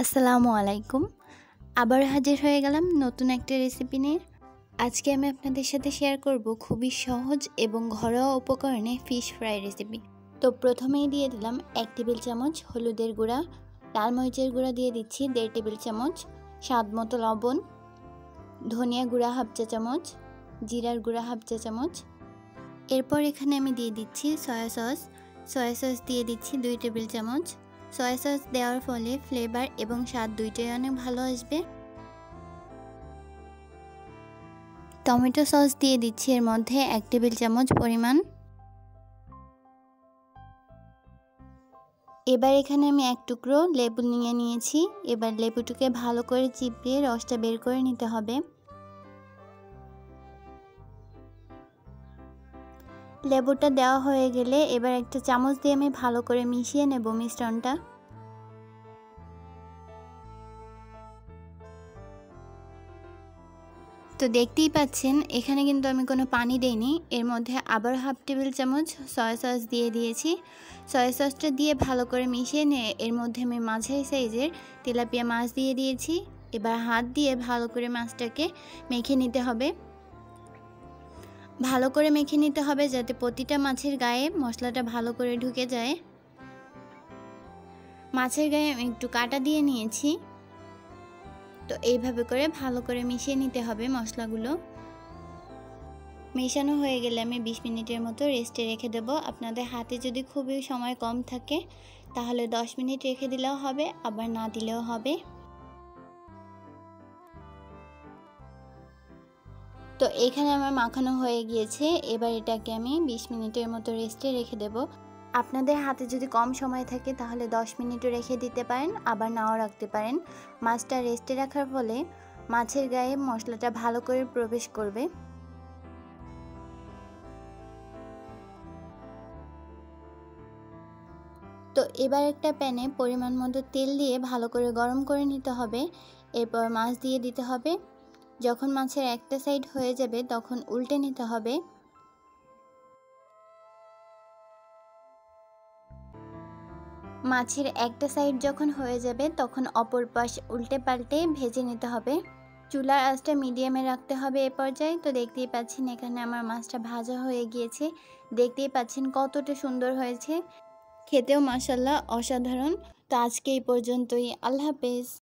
আসসালামু আলাইকুম। আবার হাজির হয়ে গেলাম নতুন একটা রেসিপি নিয়ে। আজকে আমি আপনাদের সাথে শেয়ার করব খুবই সহজ এবং ঘরোয়া উপকরণে ফিশ ফ্রাই রেসিপি। তো প্রথমেই দিয়ে দিলাম 1 টেবিল চামচ হলুদের গুঁড়া, লাল মরিচের গুঁড়া দিয়ে দিচ্ছি 1.5 টেবিল চামচ, স্বাদ মতো লবণ, ধনিয়া গুঁড়া হাফ চা চামচ, জিরার গুঁড়া হাফ চা চামচ। এরপর এখানে আমি দিয়ে দিচ্ছি সয়া সস দিয়ে দিচ্ছি 2 টেবিল চামচ। সয়া সস দেওয়ার ফলে ফ্লেভার এবং স্বাদ দুইটাই অনেক ভালো আসবে। টমেটো সস দিয়ে দিচ্ছি এর মধ্যে 1 টেবিল চামচ পরিমাণ। এবার এখানে আমি 1 টুকরো লেবু নিয়ে নিয়েছি। এবার লেবুটাকে ভালো করে চিপিয়ে রসটা বের করে নিতে হবে। লেবুটা দেওয়া হয়ে গেলে এবার একটা চামচ দিয়ে আমি ভালো করে মিশিয়ে নেব মিশ্রণটা। তো দেখতেই পাচ্ছেন এখানে কিন্তু আমি কোনো পানি দেইনি। এর মধ্যে আবার হাফ টেবিল চামচ সয়া সস দিয়ে দিয়েছি। সয়া সসটা দিয়ে ভালো করে মিশিয়ে নিয়ে এর মধ্যে আমি মাঝারি সাইজের তেলাপিয়া মাছ দিয়ে দিয়েছি। এবার হাত দিয়ে ভালো করে মাছটাকে মেখে নিতে হবে। ভালো করে মেখে নিতে হবে যাতে প্রতিটা মাছের গায়ে মশলাটা ভালো করে ঢুকে যায়। মাছের গায়ে আমি একটু কাটা দিয়ে নিয়েছি। তো এইভাবে করে ভালো করে মিশিয়ে নিতে হবে মশলাগুলো। মেশানো হয়ে গেলে আমি 20 মিনিটের মতো রেস্টে রেখে দেব। আপনাদের হাতে যদি খুবই সময় কম থাকে তাহলে 10 মিনিট রেখে দিলেও হবে, আবার না দিলেও হবে। তো এখানে আমার মাখানো হয়ে গিয়েছে। এবার এটাকে আমি 20 মিনিটের মতো রেস্টে রেখে দেব। আপনাদের হাতে যদি কম সময় থাকে তাহলে 10 মিনিটও রেখে দিতে পারেন, আবার নাও রাখতে পারেন। মাছটা রেস্টে রাখার ফলে মাছের গায়ে মশলাটা ভালো করে প্রবেশ করবে। তো এবার একটা প্যানে পরিমাণ মতো তেল দিয়ে ভালো করে গরম করে নিতে হবে। এরপর মাছ দিয়ে দিতে হবে। যখন মাছের একটা সাইড হয়ে যাবে তখন উল্টে নিতে হবে। মাছের একটা সাইড যখন হয়ে যাবে তখন অপর পাশ উল্টে পাল্টে ভেজে নিতে হবে। চুলার আঁচটা মিডিয়ামে রাখতে হবে এ পর্যায়ে। তো দেখতেই পাচ্ছেন এখানে আমার মাছটা ভাজা হয়ে গিয়েছে। দেখতেই পাচ্ছেন কতটা সুন্দর হয়েছে, খেতেও মাশাআল্লাহ অসাধারণ। তো আজকে এই পর্যন্তই। আল্লাহ হাফেজ।